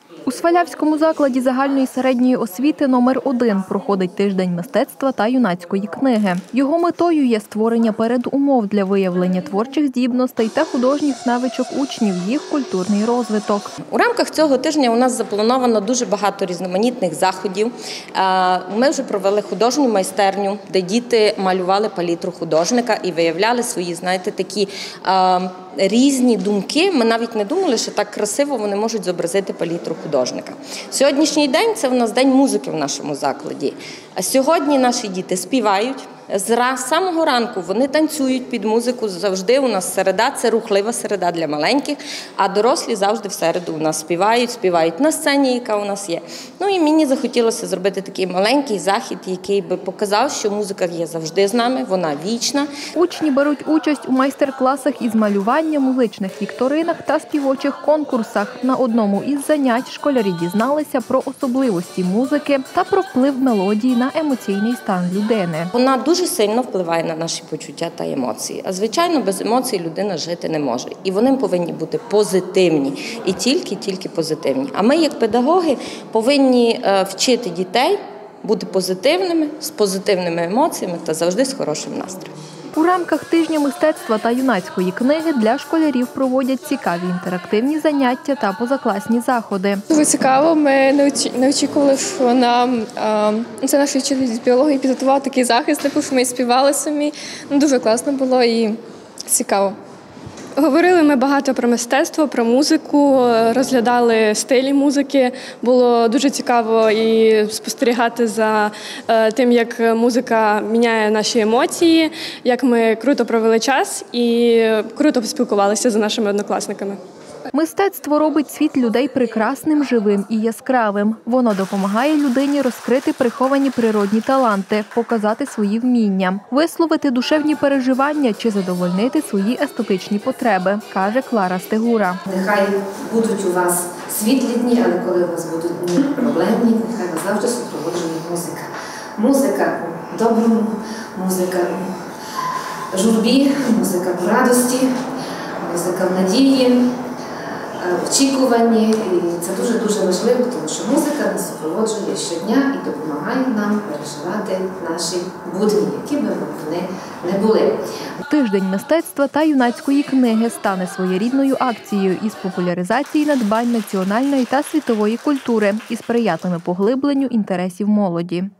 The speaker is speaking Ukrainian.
У Свалявському закладі загальної середньої освіти номер 1 проходить тиждень мистецтва та юнацької книги. Його метою є створення передумов для виявлення творчих здібностей та художніх навичок учнів, їх культурний розвиток. У рамках цього тижня у нас заплановано дуже багато різноманітних заходів. Ми вже провели художню майстерню, де діти малювали палітру художника і виявляли свої, такі різні думки. Ми навіть не думали, що так красиво вони можуть зобразити палітру художника. Сьогоднішній день – це в нас день музики в нашому закладі. Сьогодні наші діти співають. З самого ранку вони танцюють під музику. Завжди у нас середа – це рухлива середа для маленьких, а дорослі завжди в середу у нас співають на сцені, яка у нас є. І мені захотілося зробити такий маленький захід, який би показав, що музика є завжди з нами, вона вічна. Учні беруть участь у майстер-класах із малювання, музичних вікторинах та співочих конкурсах. На одному із занять школярі дізналися про особливості музики та про вплив мелодії на емоційний стан людини. Вона дуже сильно впливає на наші почуття та емоції. А звичайно, без емоцій людина жити не може. І вони повинні бути позитивні. І тільки позитивні. А ми, як педагоги, повинні вчити дітей бути позитивними, з позитивними емоціями та завжди з хорошим настроєм. У рамках тижня мистецтва та юнацької книги для школярів проводять цікаві інтерактивні заняття та позакласні заходи. Дуже цікаво, ми не очікували, що нам це наш вчитель з біології підготував такий захист, що ми співали самі. Дуже класно було і цікаво. Говорили ми багато про мистецтво, про музику, розглядали стилі музики. Було дуже цікаво і спостерігати за тим, як музика міняє наші емоції, як ми круто провели час і круто поспілкувалися з нашими однокласниками. Мистецтво робить світ людей прекрасним, живим і яскравим. Воно допомагає людині розкрити приховані природні таланти, показати свої вміння, висловити душевні переживання чи задовольнити свої естетичні потреби, каже Клара Стегура. Нехай будуть у вас світлі дні, але коли у вас будуть дні проблемні, нехай вас завжди супроводжує музика. Музика в доброму, музика в журбі, музика в радості, музика в надії, очікуванні. І це дуже-дуже важливо, тому що музика нас супроводжує щодня і допомагає нам переживати наші будні, які би вони не були. Тиждень мистецтва та юнацької книги стане своєрідною акцією із популяризації надбань національної та світової культури і сприятиме поглибленню інтересів молоді.